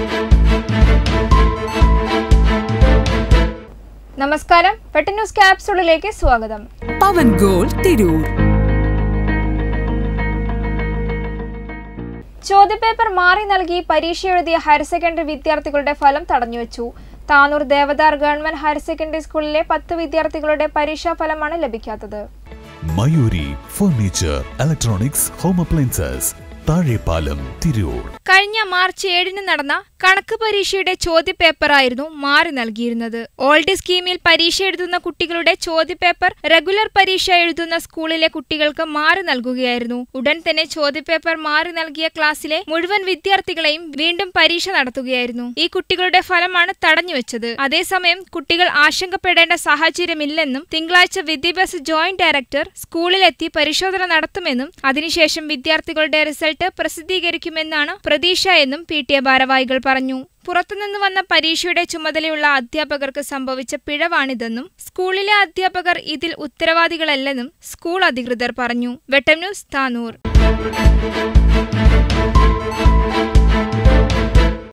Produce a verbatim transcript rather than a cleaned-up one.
നമസ്കാരം, വെട്ടൻ ന്യൂസ് ക്യാപ്സൂളിലേക്ക് സ്വാഗതം. പവൻ ഗോൾ തിരൂർ. ചോദ്യപേപ്പർ മാറി നൽകി പരീക്ഷ എഴുതിയ ഹയർ സെക്കൻഡറി വിദ്യാർത്ഥികളുടെ ഫലം തടഞ്ഞുവെച്ചു. Tanur Devadhar government higher secondary സ്കൂളിലെ പത്ത് വിദ്യാർത്ഥികളുടെ പരീക്ഷാ ഫലമാണ് ലഭിക്കാത്തത്. Mayuri furniture, electronics, home appliances, Thazhepalam, Tirur. കഴിഞ്ഞ മാർച്ച് ഏഴിന് നടന്ന കണക്ക് പരീക്ഷയുടെ ചോദ്യപേപ്പറായിരുന്നു മാറി നൽകിയിരുന്നത്. ഓൾഡ് സ്കീമിൽ പരീക്ഷ എഴുതുന്ന കുട്ടികളുടെ ചോദ്യപേപ്പർ റെഗുലർ പരീക്ഷ എഴുതുന്ന സ്കൂളിലെ കുട്ടികൾക്ക് മാറി നൽകുകയായിരുന്നു. ഉടൻ തന്നെ ചോദ്യപേപ്പർ മാറി നൽകിയ ക്ലാസ്സിലെ മുഴുവൻ വിദ്യാർത്ഥികളെയും വീണ്ടും പരീക്ഷ നടത്തുകയായിരുന്നു. ഈ കുട്ടികളുടെ ഫലമാണ് തടഞ്ഞുവെച്ചത്. അതേസമയം കുട്ടികൾ ആശങ്കപ്പെടേണ്ട സാഹചര്യമില്ലെന്നും തിങ്കളാഴ്ച വിദ്യാഭ്യാസ ജോയിന്റ് ഡയറക്ടർ സ്കൂളിലെത്തി പരിശോധന നടത്തുമെന്നും അതിനുശേഷം വിദ്യാർത്ഥികളുടെ റിസൾട്ട് പ്രസിദ്ധീകരിക്കുമെന്നാണ് പ്രതീക്ഷ എന്നും പി ടി എ ഭാരവാഹികൾ പറഞ്ഞു. പുറത്തുനിന്ന് വന്ന പരീക്ഷയുടെ ചുമതലയുള്ള അധ്യാപകർക്ക് സംഭവിച്ച പിഴവാണിതെന്നും സ്കൂളിലെ അധ്യാപകർ ഇതിൽ ഉത്തരവാദികളല്ലെന്നും സ്കൂൾ അധികൃതർ പറഞ്ഞു. വെട്ടം ന്യൂസ്, താനൂർ.